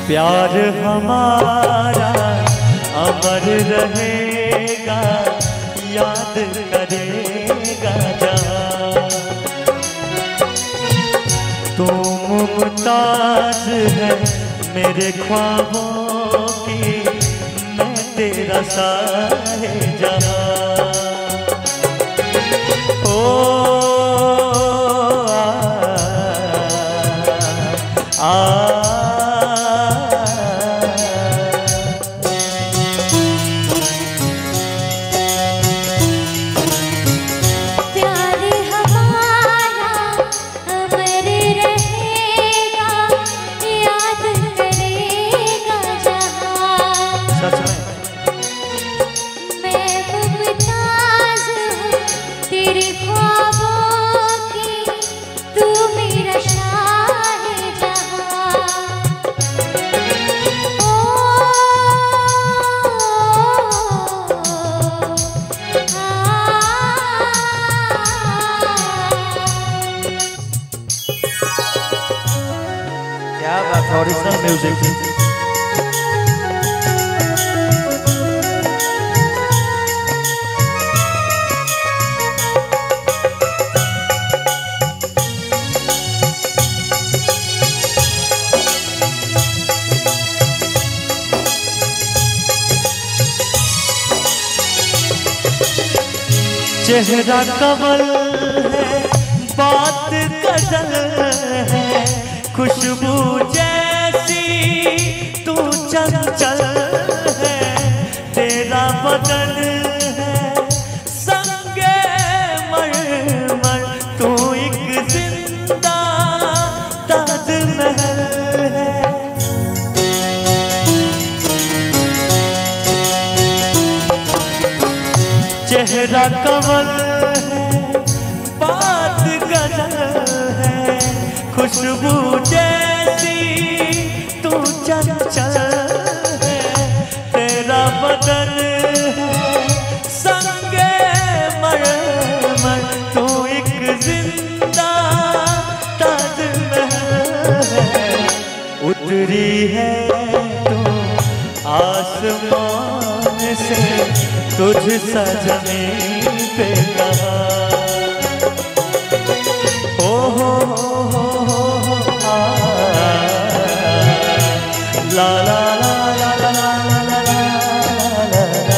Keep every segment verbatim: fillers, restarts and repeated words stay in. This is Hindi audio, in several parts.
प्यार हमारा अमर रहेगा, याद करेगा जहां। तू मुमताज है मेरे ख्वाबों की, मैं तेरा साहिजहां। ओ आ, आ ओरिजिनल म्यूजिक। चेहरा कमल है, बात गजल है, खुशबू जैसी तू चंचल है, तेरा बदन है संगे मरमर, तू एक जिंदा ताजमहल है। चेहरा कमल है, बात गजल है, खुशबू जैसी तू चंचल है, तेरा बदन है संगे मरमर, तू एक जिंदा ताजमहल है। उतरी है तू आसमान से, तुझ सा ज़मीन पे कहा। ओ हो हो हो हो आ, ला ला ला ला ला ला ला ला ला ला।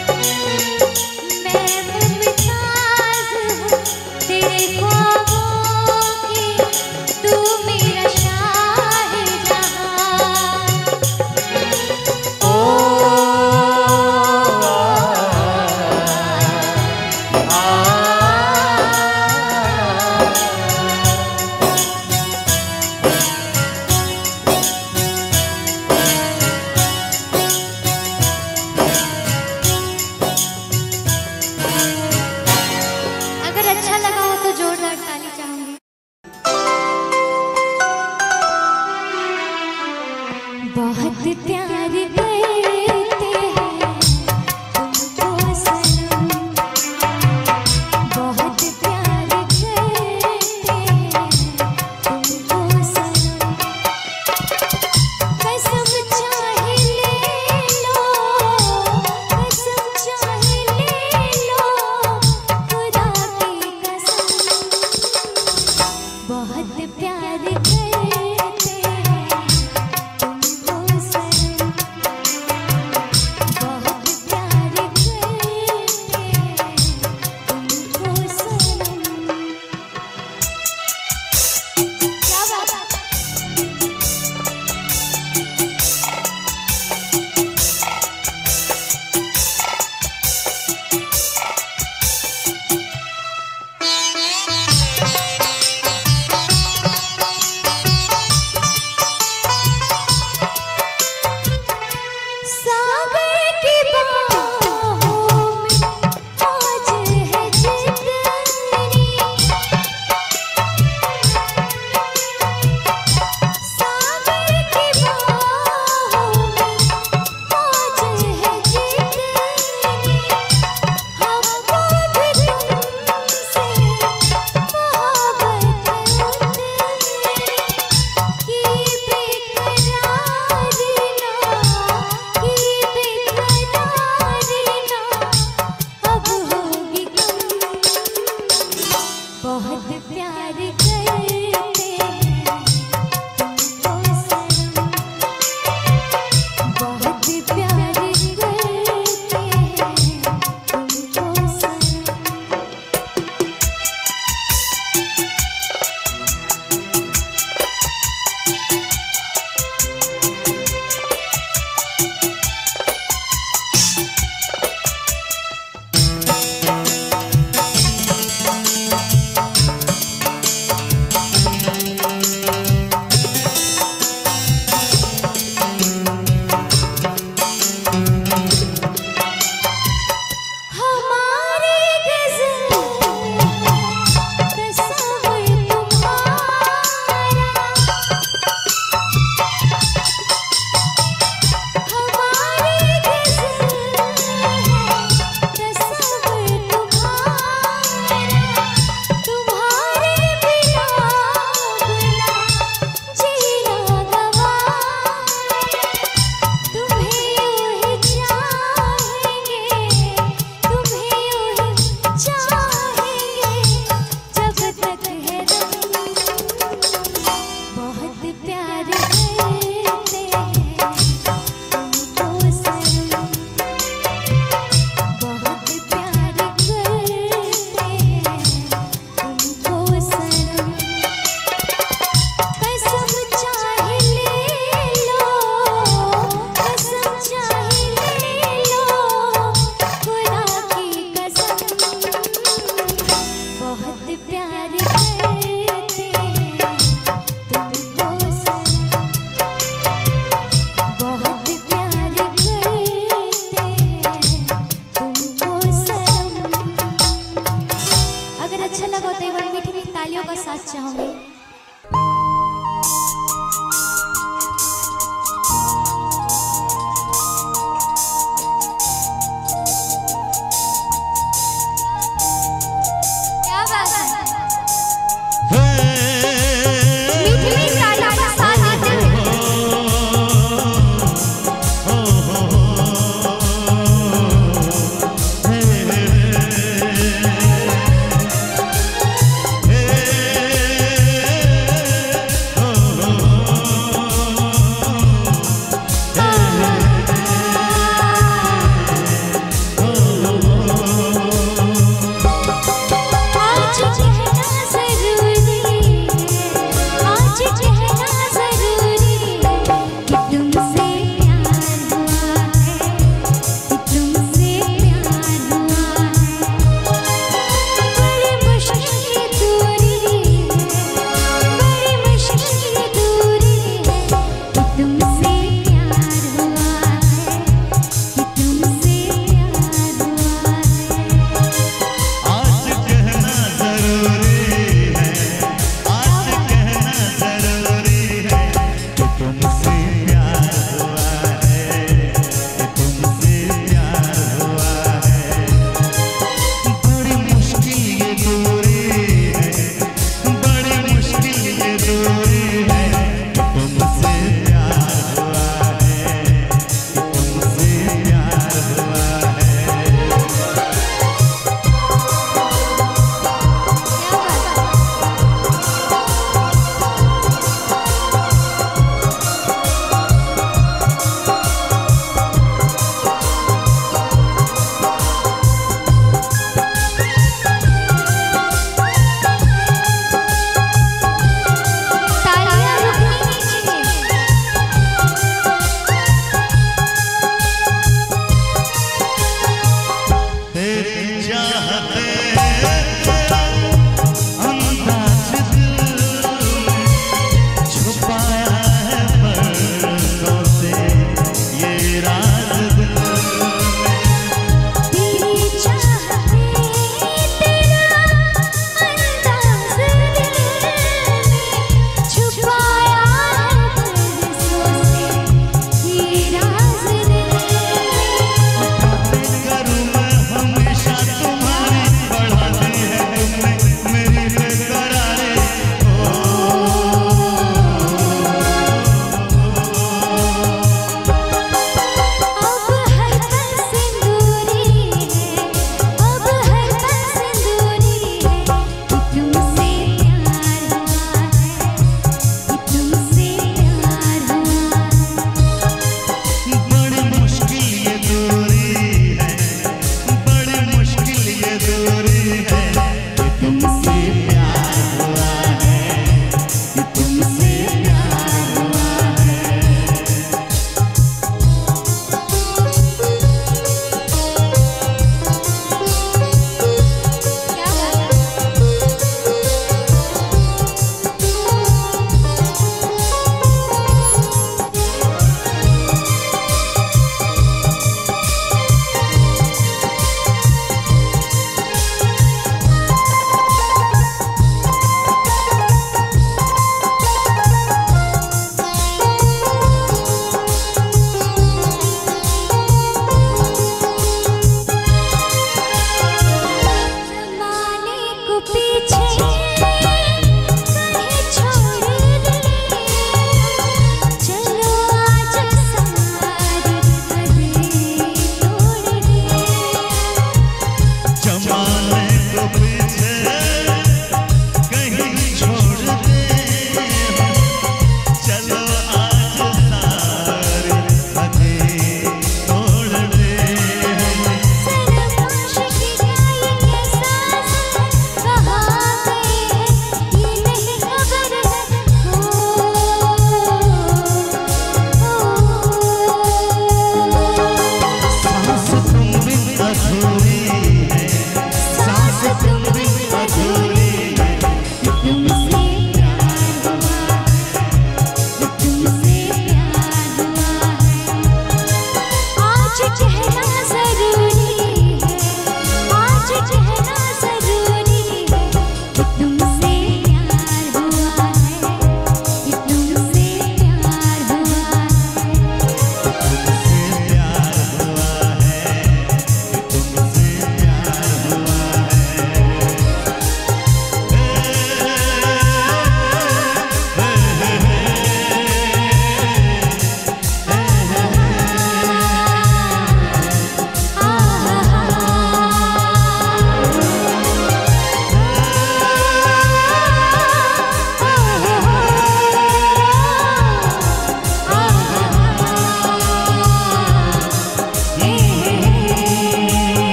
मैं मुमताज हूँ तेरे ख्वाबों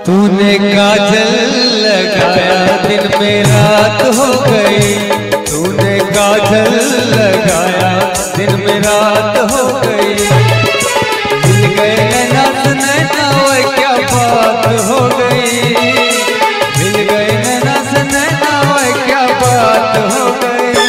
तूने काजल लगाया दिन में रात हो गई, तूने काजल लगाया दिन में रात हो गई। मिल गए नैना से नैना वो क्या बात हो गई, मिल गए नैना से नैना वो क्या बात हो गई।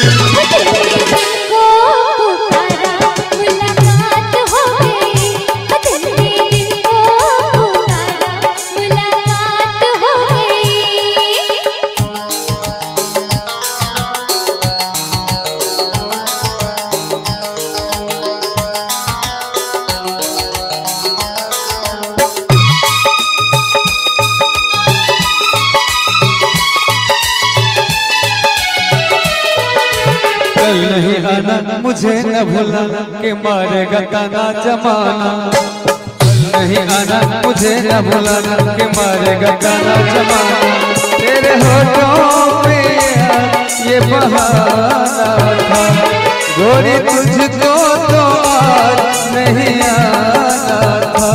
कल नहीं आना मुझे न भूलाना के मारेगा ताना जमाना, कल नहीं आना मुझे न भूलाना के मारेगा ताना जमाना। तेरे होठों पे ये बहाना था गोरी तुझको तो आज नहीं आना था।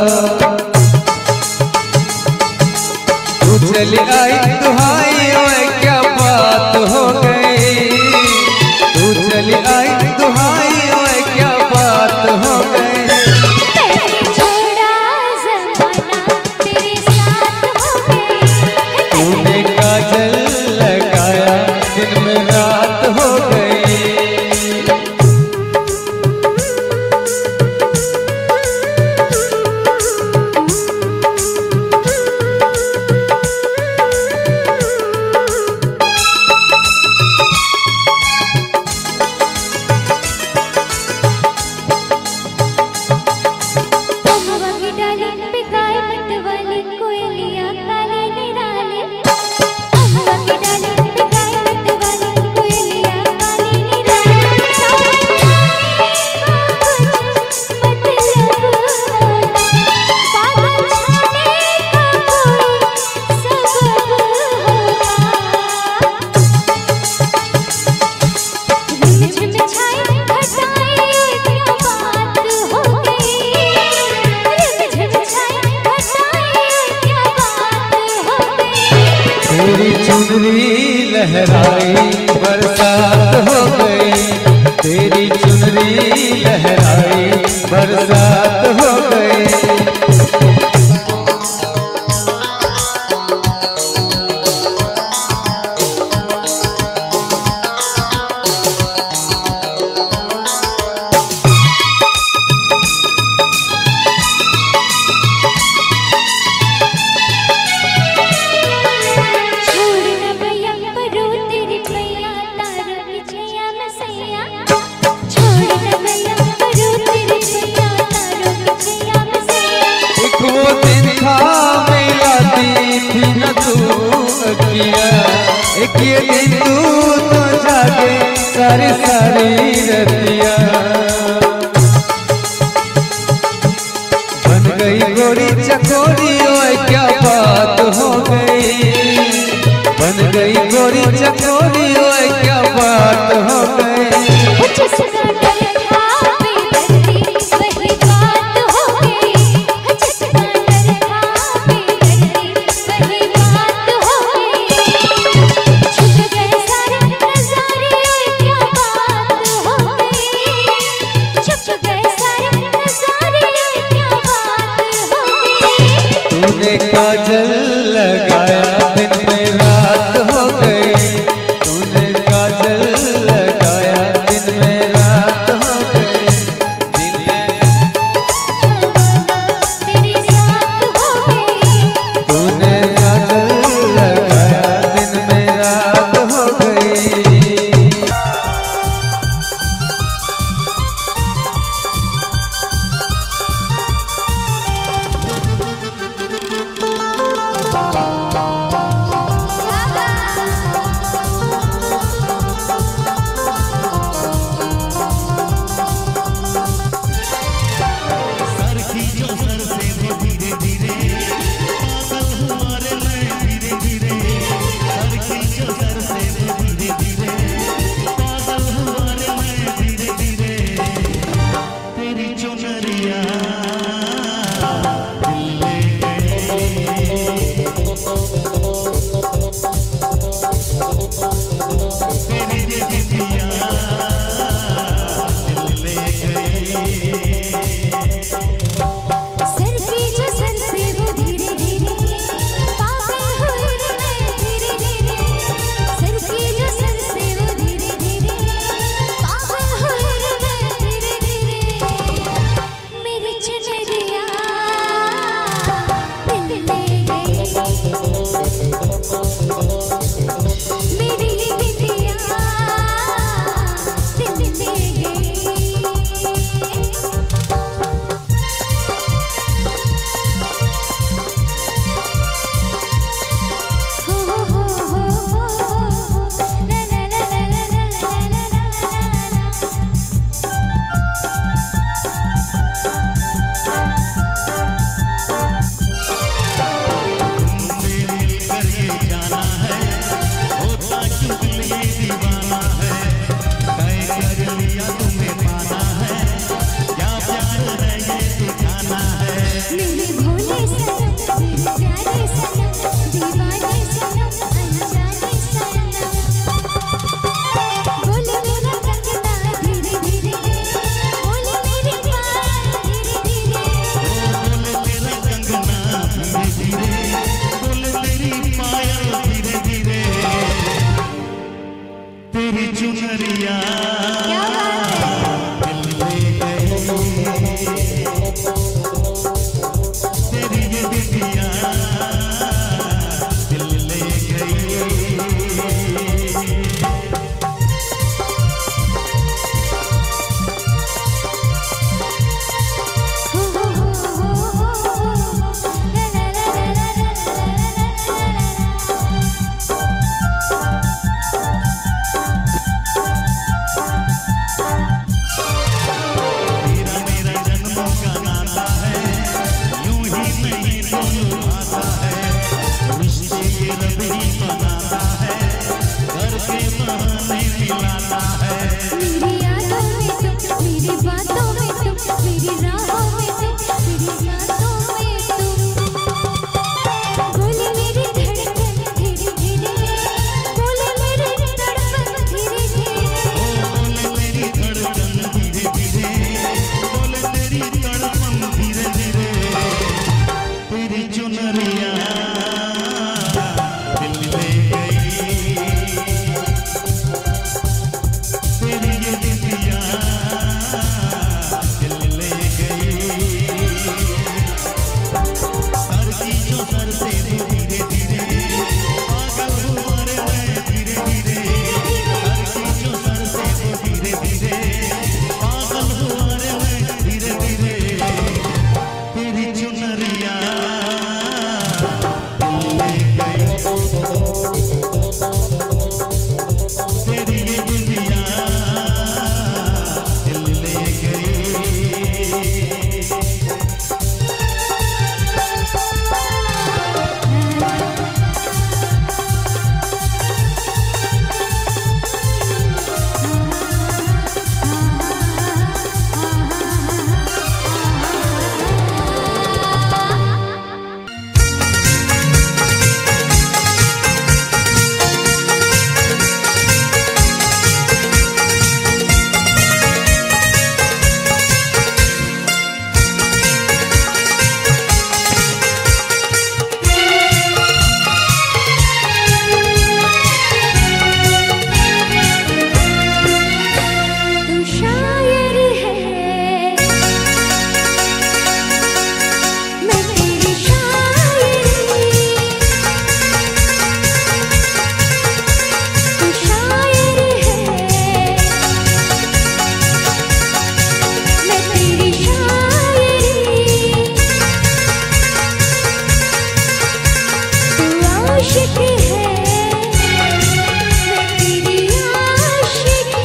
तू चली आई दुहाई ओए क्या बात हो गई, तू चली आई दुहाई ओए क्या बात हो गई। छोड़ा ज़माना तेरे साथ हो गई, तूने काजल लगाया दिन में रात हो गई। तेरी चुनरी लहराई बरसात हो गई, तेरी चुनरी लहराई बरसात हो गई। वो दिन था मिलाती थी न तू किया, एक ये दिन तू तो जागे सारी सारी रतिया। बन गई गोरी चकोरी ओए क्या बात हो गई, बन गई गोरी चकोरी ओए क्या बात हो गई। तेरी चुनरिया क्या बात है। दिल ले गई, तेरी ये बिटिया दिल ले गई। हो हो हो हो हो ला ला ला ला तेरा मेरा जन्मों का नाता है, यूं ही नहीं तो आता है, रिश्ते ये रब ही बनाता है, घर के बहाने मिलाता है। मेरी यादों में तुम, मेरी बातों में तुम, मेरी राहों में तुम, मेरी सांसों में तुम। बोले मेरी धड़कन धीरे धीरे, बोले मेरी तड़पन धीरे धीरे। बोले तेरी धड़कन धीरे धीरे, बोले तेरी तड़पन धीरे धीरे। तेरी चुनरिया दिल ले गई, तेरी ये बिटिया दिल ले गई। सर की जो सर से तू धीरे धीरे पागल हुआ रे मैं धीरे धीरे। सर की जो सर से तू धीरे धीरे पागल हुआ रे मैं धीरे धीरे। तेरी चुनरिया दिल ले गई, तेरी ये बिटिया दिल ले गई। तू शायर है, मैं तेरी शायरी। तू शायर है, मैं तेरी शायरी। तू आशिक है, मैं तेरी आशिकी।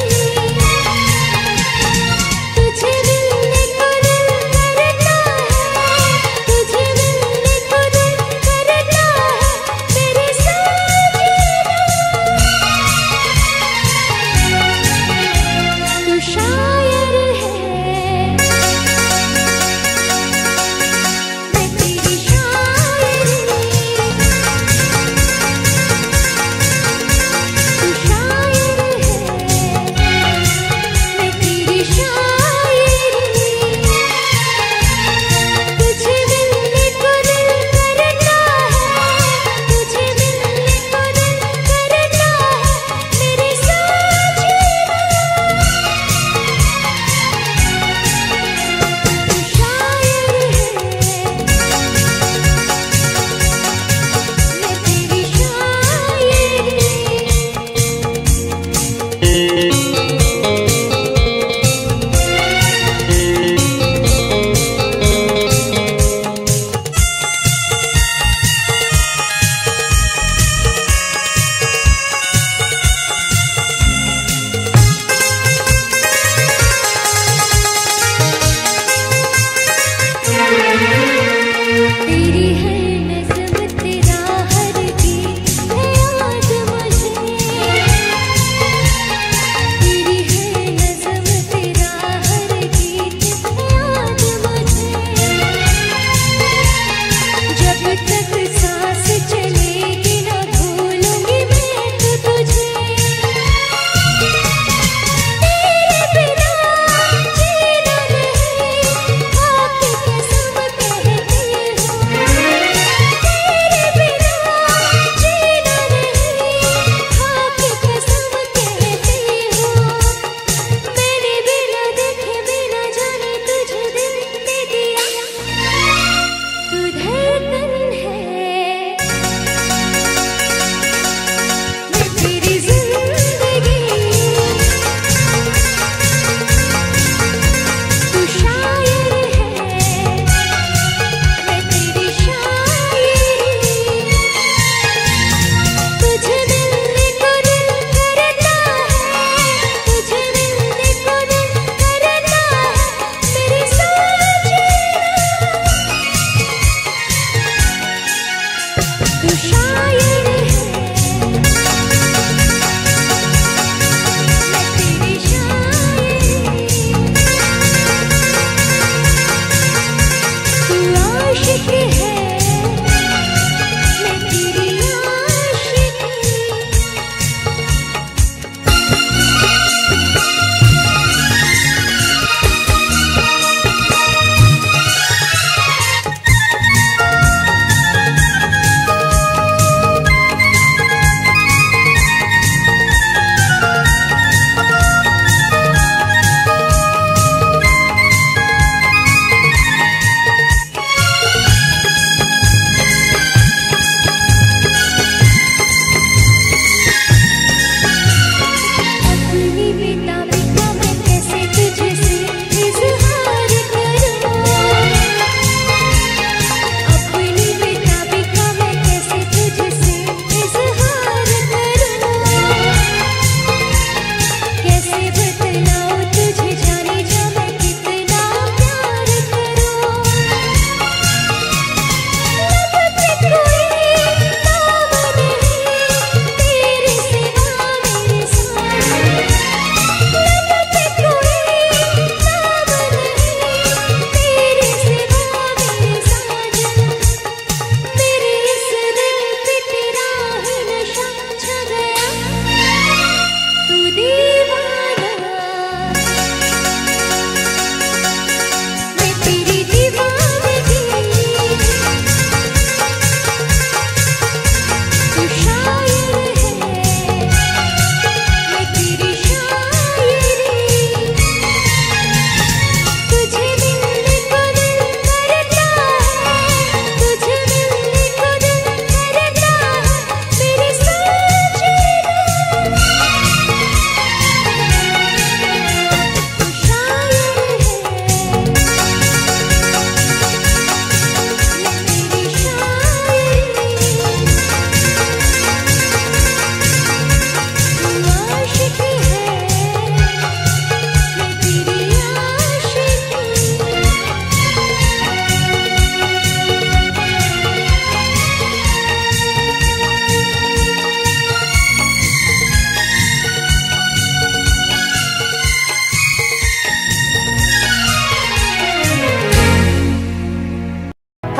तुझे मिलने को दिल करता है, तुझे मिलने को दिल करता है, मेरे साजना। तू शायर है, मैं तेरी शायरी। तू शायर है, मैं तेरी शायरी। तुझे मिलने को दिल करता है, तुझे मिलने को दिल करता है, मेरे साजना। तू शायर है, मैं तेरी शायरी। तेरी हर नज़्म तेरा हर गीत है याद मुझे।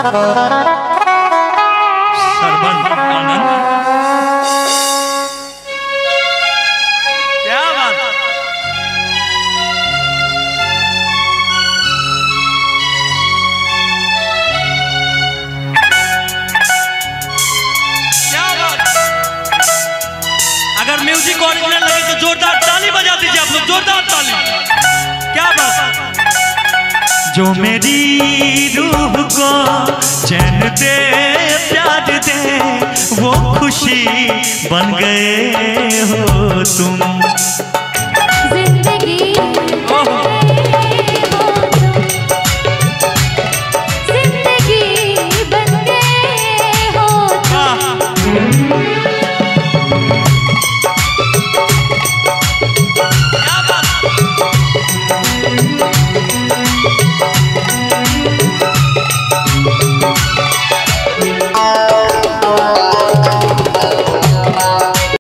सरवन आनंद, क्या बात। क्या बात। अगर म्यूजिक ओरिजिनल लगे तो जोरदार ताली बजा दीजिए आप लोग, जोरदार ताली। क्या बात। जो मेरी रूह को चैन दे प्यार दे वो खुशी बन गए हो तुम।